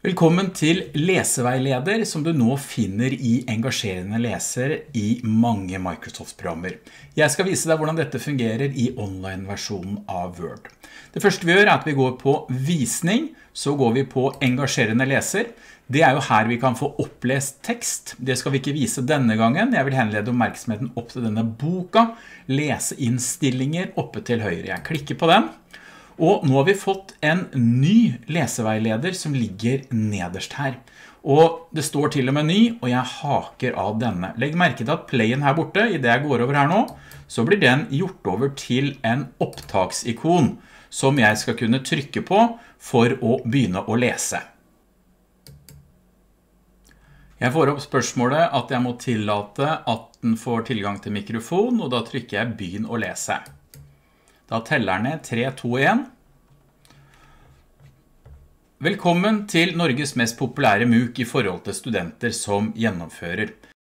Velkommen til leseveileder som du nå finner i engasjerende leser i mange Microsoft-programmer. Jeg skal vise deg hvordan dette fungerer i online-versjonen av Word. Det første vi gjør er at vi går på visning, så går vi på engasjerende leser. Det er jo her vi kan få opplest tekst. Det skal vi ikke vise denne gangen. Jeg vil henlede oppmerksomheten opp til denne boka, leseinnstillinger oppe til høyre. Jeg klikker på den. Og nå har vi fått en ny leseveileder som ligger nederst her. Og det står til og med ny, og jeg haker av denne. Legg merke til at playen her borte, i det jeg går over her nå, så blir den gjort over til en opptaksikon som jeg skal kunne trykke på for å begynne å lese. Jeg får opp spørsmålet at jeg må tillate at den får tilgang til mikrofon, og da trykker jeg begynn å lese. Da teller den ned 3, 2, 1. Velkommen til Norges mest populære MOOC i forhold til studenter som gjennomfører.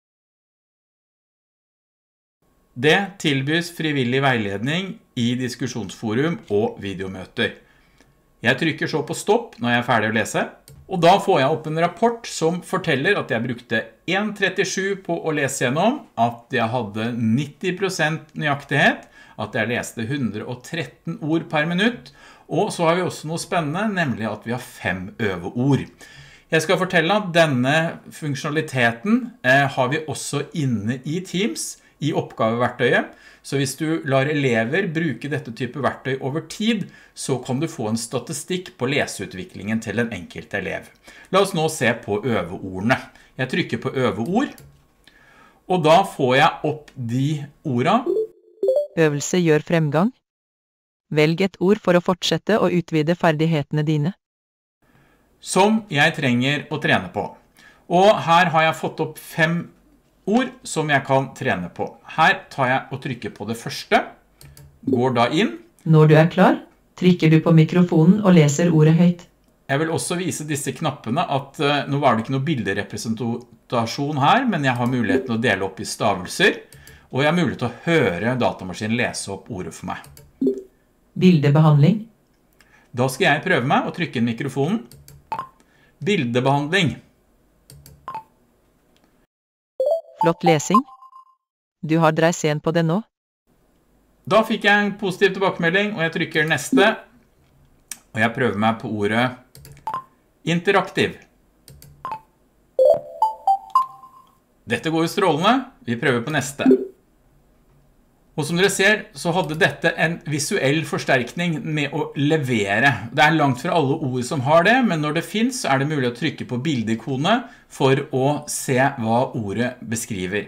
Det tilbys frivillig veiledning i diskusjonsforum og videomøter. Jeg trykker så på stopp når jeg er ferdig å lese, og da får jeg opp en rapport som forteller at jeg brukte 1,37 på å lese gjennom, at jeg hadde 90% nøyaktighet, at jeg leste 113 ord per minutt, og så har vi også noe spennende, nemlig at vi har 5 øveord. Jeg skal fortelle at denne funksjonaliteten har vi også inne i Teams, i oppgaveverktøyet, så hvis du lar elever bruke dette type verktøy over tid, så kan du få en statistikk på leseutviklingen til den enkelte elev. La oss nå se på øveordene. Jeg trykker på øveord, og da får jeg opp de ordene. Øvelse gjør fremgang. Velg et ord for å fortsette og utvide ferdighetene dine. Som jeg trenger å trene på. Og her har jeg fått opp 5 ord som jeg kan trene på. Her tar jeg og trykker på det første. Går da inn. Når du er klar, trykker du på mikrofonen og leser ordet høyt. Jeg vil også vise disse knappene at nå var det ikke noe bilderepresentasjon her, men jeg har muligheten å dele opp i stavelser. Og jeg har mulighet til å høre datamaskinen lese opp ordet for meg. Bildebehandling. Da skal jeg prøve meg å trykke inn mikrofonen. Bildebehandling. Flott lesing. Du har dreisen på det nå. Da fikk jeg en positiv tilbakemelding, og jeg trykker neste. Og jeg prøver meg på ordet interaktiv. Dette går jo strålende. Vi prøver på neste. Og som dere ser, så hadde dette en visuell forsterkning med å levere. Det er langt fra alle ord som har det, men når det finnes, så er det mulig å trykke på bildeikonet for å se hva ordet beskriver.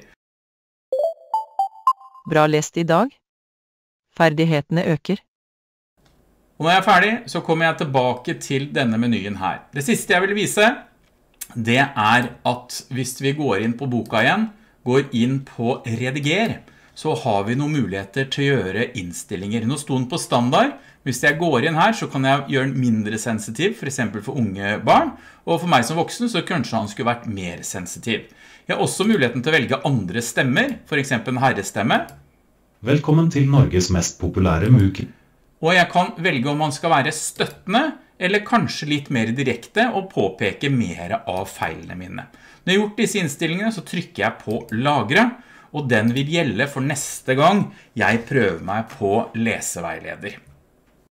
Bra lest i dag. Ferdighetene øker. Og når jeg er ferdig, så kommer jeg tilbake til denne menyen her. Det siste jeg vil vise, det er at hvis vi går inn på boka igjen, går inn på rediger, så har vi noen muligheter til å gjøre innstillinger. Nå sto den på standard. Hvis jeg går inn her, så kan jeg gjøre den mindre sensitiv, for eksempel for unge barn. Og for meg som voksen, så kanskje han skulle vært mer sensitiv. Jeg har også muligheten til å velge andre stemmer, for eksempel en herrestemme. Velkommen til Norges mest populære MOOC. Og jeg kan velge om man skal være støttende, eller kanskje litt mer direkte, og påpeke mer av feilene mine. Når jeg har gjort disse innstillingene, så trykker jeg på lagre, og den vil gjelde for neste gang jeg prøver meg på leseveileder.